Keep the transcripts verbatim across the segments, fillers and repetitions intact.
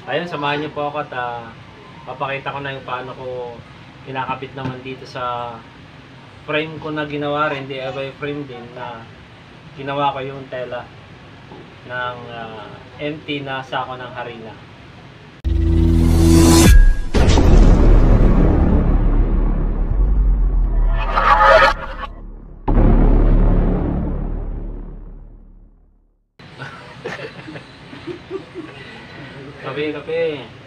Ayun, samahan niyo po ako at uh, papakita ko na yung paano ko kinakabit naman dito sa frame ko na ginawa rin, D I Y frame din na ginawa ko yung tela ng uh, empty na sako ng harina. Kape, kape.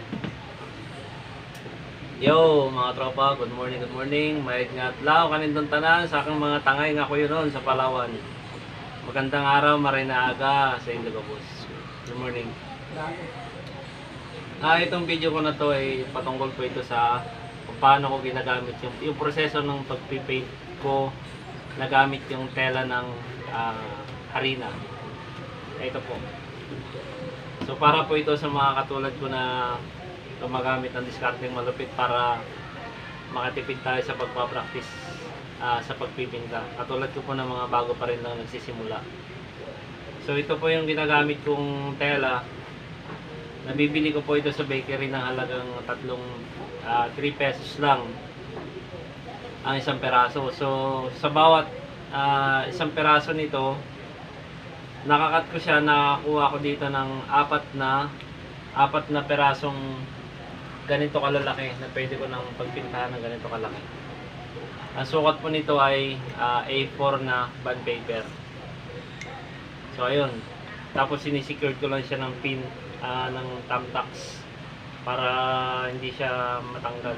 Yo, mga tropa, good morning, good morning. Mayig nga atlaw kanindong tanan sa akong mga tangay nga ko yun sa Palawan. Magandang araw, maray na aga sa inyo, boss. Good morning. Ah, itong video ko na to ay patungkol po ito sa kung paano ko ginagamit yung, yung proseso ng pagpipaint ko, nagamit yung tela ng uh, harina. Ito po. So para po ito sa mga katulad ko na gumagamit ng discarding malupit para makatipid tayo sa pagpapractice uh, sa pagpipinta. Katulad ko po ng mga bago pa rin na nagsisimula. So ito po yung ginagamit kong tela. Nabibili ko po ito sa bakery ng halagang tatlong uh, three pesos lang ang isang peraso. So sa bawat uh, isang peraso nito, nakakat ko siya, nakakuha ko dito ng apat na apat na perasong ganito kalalaki na pwede ko nang pagpintahan ng ganito kalaki. Ang sukat po nito ay uh, A four na bond paper. So ayun, tapos sinisecure ko lang siya ng pin uh, ng thumbtacks para hindi siya matanggal.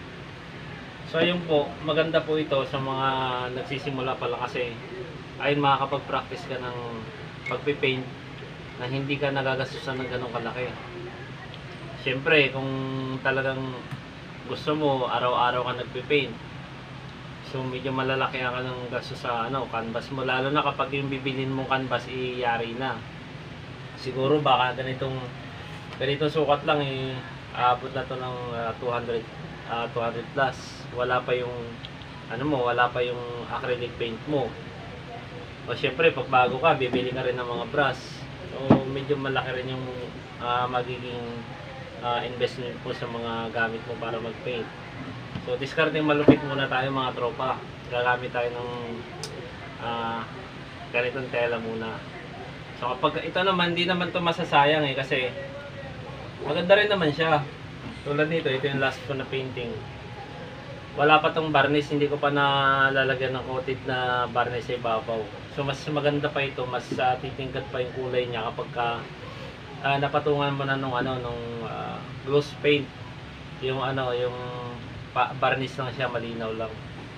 So ayun po, maganda po ito sa mga nagsisimula pala kasi ayun, makakapag-practice ka ng pagpipaint na hindi ka nagagastusan ng ganong kalaki. Siyempre, kung talagang gusto mo araw-araw ka nagpipaint, so medyo malalaki ka ng gasto sa ano, canvas mo, lalo na kapag yung bibilin mong canvas iyari na. Siguro baka ganitong ganitong sukat lang eh, aabot na to ng uh, two hundred plus. Wala pa yung ano mo, wala pa yung acrylic paint mo. O syempre, pag bago ka, bibili ka rin ng mga brush. So medyo malaki rin yung uh, magiging uh, investment po sa mga gamit mo para mag-paint. So discarding malupit muna tayo mga tropa. Gagamit tayo ng uh, ganitong tela muna. So kapag ito naman, hindi naman to masasayang eh, kasi maganda rin naman siya. Tulad nito, ito yung last ko na painting. Wala pa tong varnish, hindi ko pa nalalagyan ng coated na varnish sa ibabaw. So mas maganda pa ito, mas uh, titingkad pa yung kulay niya kapag ka, uh, napatungan mo na nung ano nung uh, gloss paint. Yung ano, yung pa varnish lang siya, malinaw lang.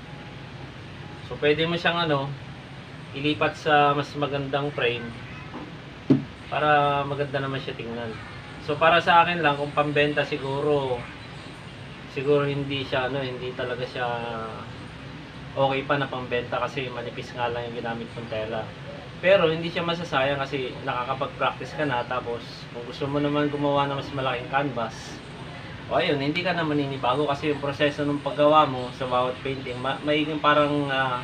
So pwede mo siyang ano, ilipat sa mas magandang frame para maganda naman siya tingnan. So para sa akin lang, kung pambenta siguro siguro hindi siya ano, hindi talaga siya okay pa na pambenta kasi manipis nga lang yung ginamit kong tela. Pero hindi siya masasayang kasi nakakapag-practice ka na, tapos kung gusto mo naman gumawa ng mas malaking canvas, o ayun, hindi ka na maninibago kasi yung proseso ng paggawa mo sa bawat painting, ma maiging parang uh,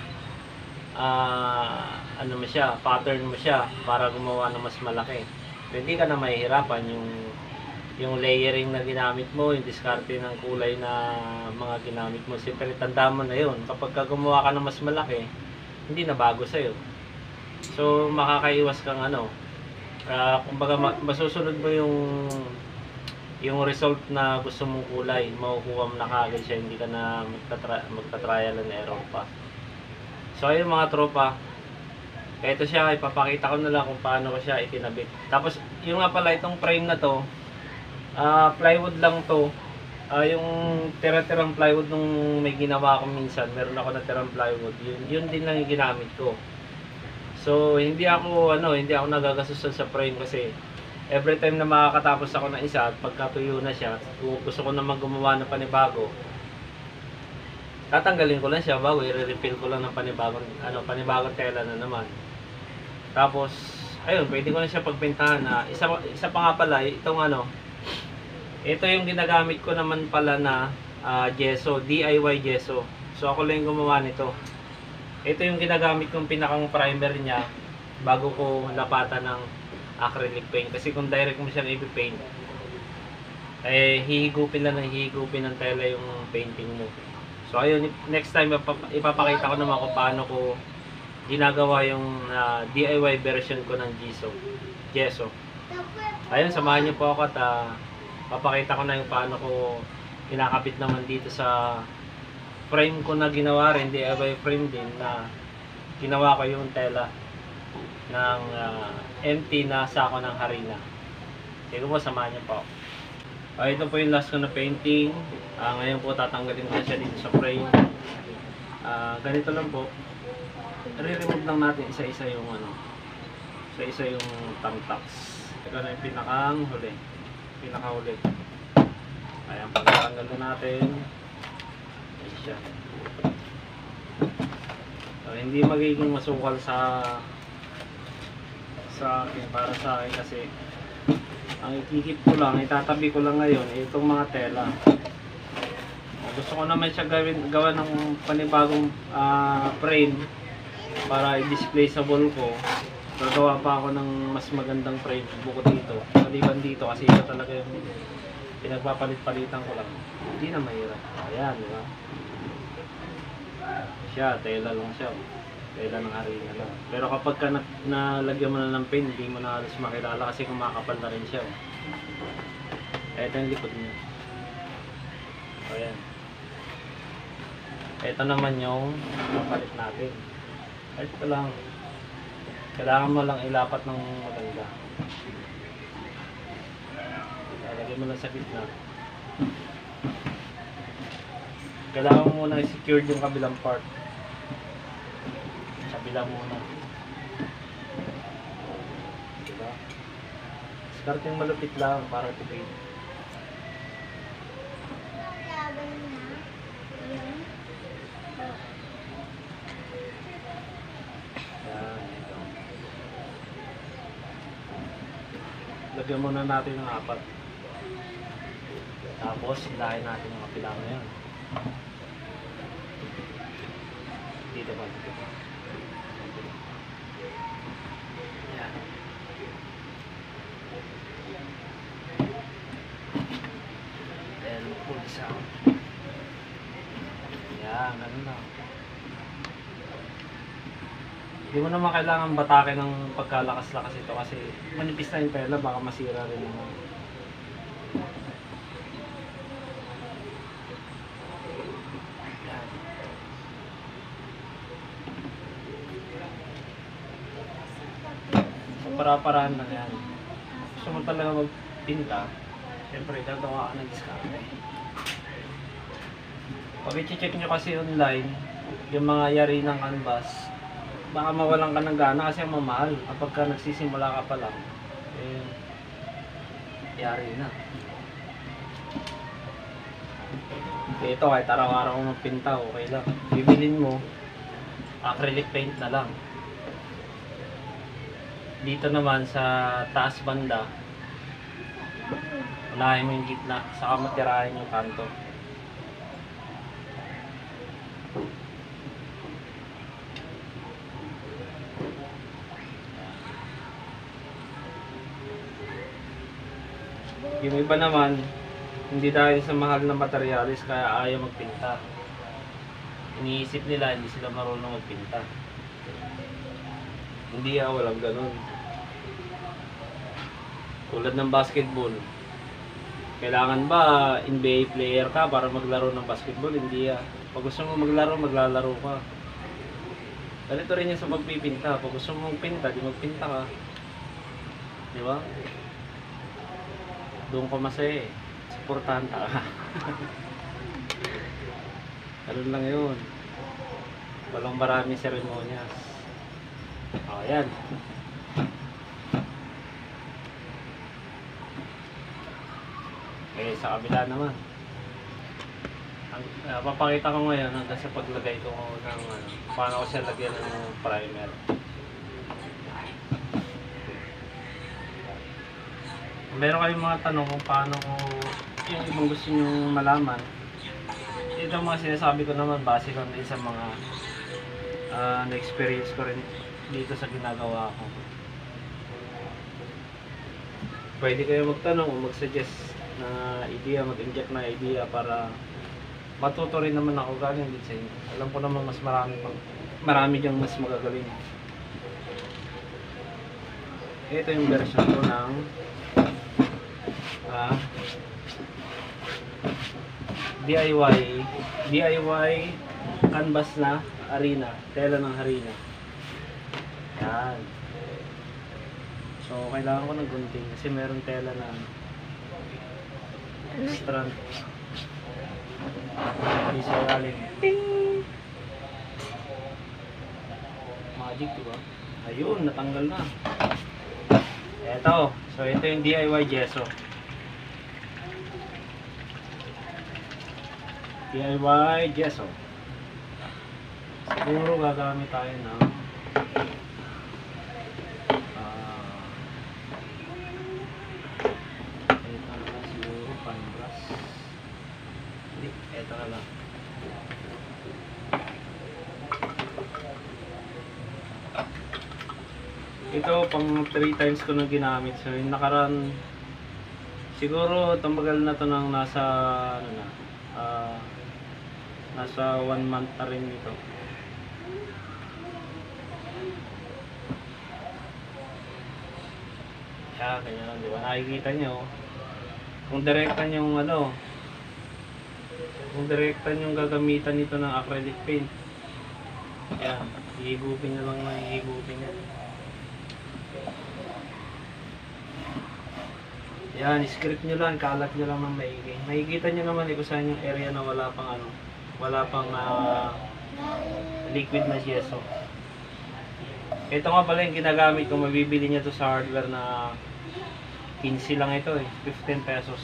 uh, ano mo siya, pattern mo siya para gumawa ng mas malaki. So, hindi ka na mahihirapan yung yung layering na ginamit mo, yung diskarte ng kulay na mga ginamit mo. Siyempre, tanda mo na yun. Kapag ka gumawa ka ng mas malaki, hindi na bago sa'yo. So, makakaiwas kang ano, uh, kumbaga masusunod mo yung yung result na gusto mong kulay. Makukuha mo na kagad siya, hindi ka na magta-trial and error pa. So, ayun mga tropa, ito siya, ipapakita ko na lang kung paano ko siya itinabit. Tapos, yung nga pala, itong frame na to, Uh, plywood lang to. Uh, yung tira-tirang plywood nung may ginawa ko minsan, meron ako na tirang plywood, yun, yun din lang yung ginamit ko. So hindi ako ano, hindi ako nagagastos sa frame kasi every time na makakatapos ako ng isa at pagkatuyo na siya, gusto ko naman gumawa ng panibago, tatanggalin ko lang siya bago i-refill ko lang ng panibagong ano, panibagong tela na naman. Tapos ayun, pwede ko na siya pagpintahan na isa, isa pa nga pala itong ano, ito yung ginagamit ko naman pala na uh, gesso, D I Y gesso. So ako lang yung gumawa nito. Ito yung ginagamit kong pinakang primer niya bago ko lapatan ng acrylic paint. Kasi kung direct mo siyang ipipaint, eh hihigupin lang ng hihigupin ng tela yung painting mo. So ayun, next time ipapakita ko naman kung paano ko ginagawa yung uh, D I Y version ko ng gesso. Gesso. Ayun, samahan niyo po ako at uh, papakita ko na yung paano ko kinakabit naman dito sa frame ko na ginawa rin, D I Y frame din na ginawa ko yung tela ng uh, empty na sako ng harina. Sige po, samahan niyo po ako. Uh, ito po yung last ko na painting. Uh, ngayon po tatanggalin ko na siya dito sa frame. Uh, ganito lang po. I-remove lang natin isa-isa yung ano. Isa-isa yung tamtax. Ito na yung pinakang huli. Pinakahuli. Ayan, pagkatanggal na natin. Ayan siya. So, hindi magiging masukal sa sa akin, para sa akin kasi ang ikikip ko lang, itatabi ko lang ngayon eh, itong mga tela. Gusto ko naman siya gawin, gawa ng panibagong uh, frame para i-display sa wall ko. Gagawa pa ako ng mas magandang frame bukod dito. Maliban dito kasi ito talaga yung pinagpapalit-palitan ko lang. Hindi na mahirap. Ayan, di ba? Siya, tela lang siya. Tela ng harina lang. Pero kapag ka na, nalagyan mo na ng paint, hindi mo na halos makilala kasi kumakapal na rin siya. Ito yung likod niya. Ayan. Ito naman yung kapalit natin. Ito lang. Kailangan mo lang ilapat ng maganda. Lagyan mo lang sa gitna. Kailangan mo muna i-secure yung kabilang part. Kabila muna. Diba? Start yung malupit lang para tipid. Yan, ito. Lagyan muna natin ng apat. Tapos, hilahin natin yung kapila na yan. Dito ba? Dito ba? Yan. Then, pull this out. Yan, ganun lang. Hindi mo naman kailangan batakin ng pagkalakas-lakas ito kasi manipis na yung tela, baka masira rin naman. Para-parahan lang yan. Gusto mo talaga magpinta, siyempre gagawa ka ng diskarte. Pag i-check nyo kasi online yung mga yari ng canvas, baka mawalan ka ng gana kasi mamahal. Kapag ka nagsisimula ka pa lang, eh, yari na. Ito kahit araw-araw mo magpinta, okay lang. Bibilin mo acrylic paint na lang. Dito naman sa taas banda, unahin mo yung gitna, saka matirahin yung kanto. Yung iba naman, hindi dahil sa mahal na materialis kaya ayaw magpinta. Iniisip nila hindi sila marunong magpinta. Hindi ah, walang ganun. Tulad ng basketball. Kailangan ba N B A player ka para maglaro ng basketball? Hindi ah. Pag gusto mo maglaro, maglalaro ka. Ganito rin yan sa pagpipinta. Pag gusto mo magpinta, di magpinta ka. Di ba? Doon ka masaya eh. Supportahan ka. Ganun lang yun. Walang maraming seremonyas. O, yan. Okay, sa kabila naman. Ang, uh, papakita ko ngayon hanggang sa paglagay ko ng ano, paano ko siya lagyan ng primer. Meron kayong mga tanong kung paano ko yung ibang gusto nyo malaman. Ito ang mga sinasabi ko naman base lang din sa mga uh, na-experience ko rin dito sa ginagawa ko. Pwede kayo magtanong o mag-suggest na idea, mag-inject na idea para matuto rin naman ako galing din sa inyo. Alam ko naman mas marami pang marami diyang mas magagaling. Ito yung version ko ng ah, D I Y D I Y canvas na harina, tela ng harina. Yan. So kailangan ko ng gunting kasi meron tela na strand. Hindi siya galing. Ting! Magic, diba? Ayun, natanggal na. Eto. So, ito yung D I Y gesso. D I Y gesso. Siguro gagamit tayo ng uh, ito na lang siguro, pan-brush. Hindi, ito na lang. Ito, pang three times ko nang ginamit. So, yung nakaraan, siguro, tumagal na to ng nasa, ano na, uh, nasa one month na rin ito. Kaya, kanya lang, di ba? Nakikita nyo, kung direktan yung ano, kung direktan yung gagamitan nito ng acrylic paint, yan, hihigupin nyo lang na hihigupin nyo. Yan, script nyo lang, kalat nyo lang ng maigi. Makikita nyo naman eh kung saan yung area na wala pang ano, wala pang uh, liquid na gesso. Ito nga pala yung ginagamit ko, mabibili nyo to sa hardware na fifteen lang ito eh, fifteen pesos.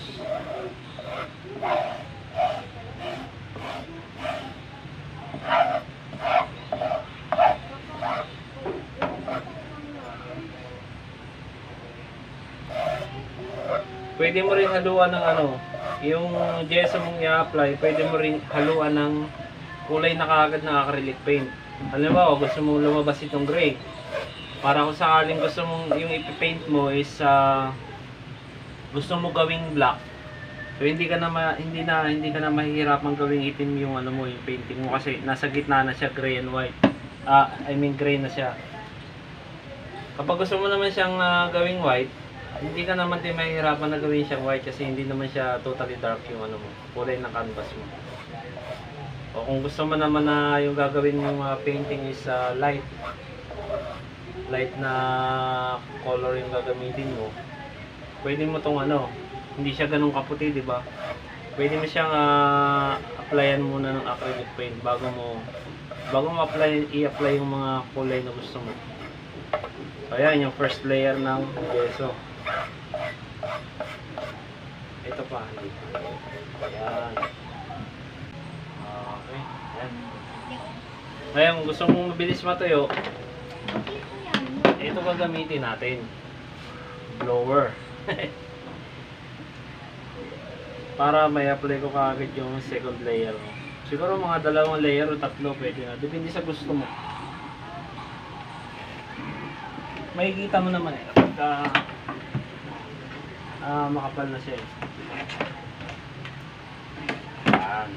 Pwede mo rin haluan ng ano, yung gesso mong i-apply, pwede mo rin haluan ng kulay na kaagad ng acrylic paint. Halimbawa, gusto mong lumabas itong gray. Para kung sakaling gusto mong yung ipipaint mo is uh, gusto mo gawing black. So hindi ka na ma, hindi na hindi ka na mahihirapang gawing itim yung ano mo, yung painting mo kasi nasa gitna na siya, gray and white. Ah, I mean gray na siya. Kapag gusto mo naman siyang uh, gawing white, hindi ka naman din mahihirapan na gawin siyang white kasi hindi naman siya totally dark yung ano mo, kulay ng canvas mo. O kung gusto mo naman na yung gagawin mong uh, painting is uh, light, light na color yung gagamitin mo, pwede mo tong ano, hindi siya ganun kaputi, di ba? Pwede mo siyang uh, applyan muna ng acrylic paint bago mo bago mo apply i-apply yung mga kulay na gusto mo. Ayan yung first layer ng gesso. Ito pa. Ayan. Okay. Ayan. Ngayon, kung gusto mong mabilis matuyo, ito gagamitin natin. Blower. Para may apply ko kaagad yung second layer mo. Siguro mga dalawang layer o tatlo pwede na. Depende sa gusto mo. Makikita mo naman eh. Pagka uh, makapal na siya eh. Ayan.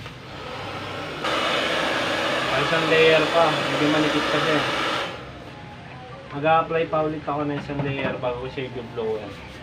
Isang layer pa. Hindi manikit pa siya. Mag-a-apply pa ulit ako ng isang layer bago ko siya i-blower.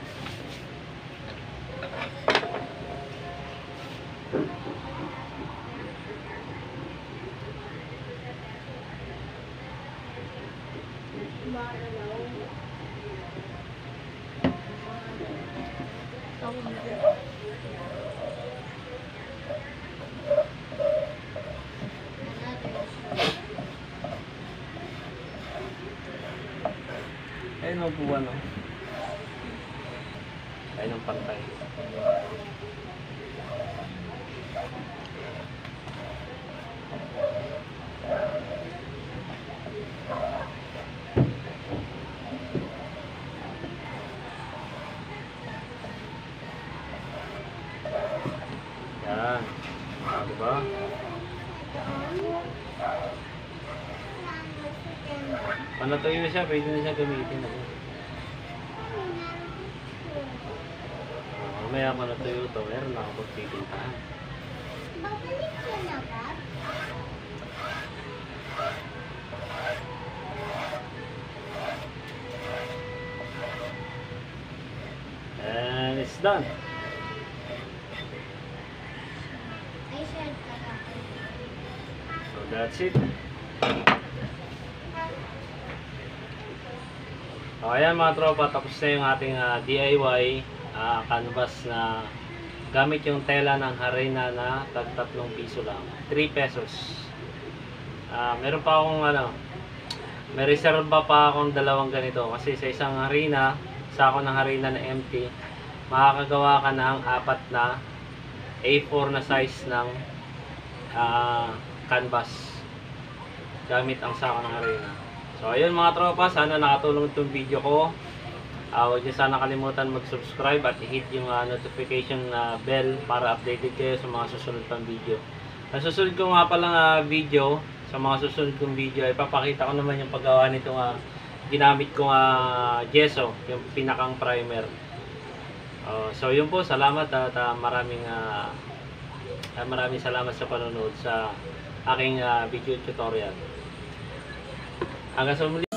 Ayun ang buwan, no? Ayun ang pantay. Yan. Ah, diba? Panatuyo na siya, pwede na siya gamitin. Mamaya ko natuyo ito, meron na ako pagpipintahan. Babalik ka na ba? And it's done. I shared ka na. So that's it. So ayan mga tropa, tapos na yung ating uh, D I Y uh, canvas na gamit yung tela ng harina na tag tatlong piso lang. three pesos. Uh, meron pa akong ano, may reserva pa akong dalawang ganito kasi sa isang harina, sako ng harina na empty, makakagawa ka ng apat na A four na size ng uh, canvas gamit ang sako ng harina. So ayun mga tropa, sana nakatulong itong video ko. Uh, huwag niyo sana kalimutan mag-subscribe at i-hit yung uh, notification uh, bell para updated kayo sa mga susunod pang video. Sa susunod ko nga palang uh, video, sa mga susunod kong video, ipapakita ko naman yung paggawa nitong uh, ginamit kong uh, gesso, yung pinakang primer. Uh, so yun po, salamat at uh, maraming uh, uh, maraming salamat sa panonood sa aking uh, video tutorial. Hanggang sa muli.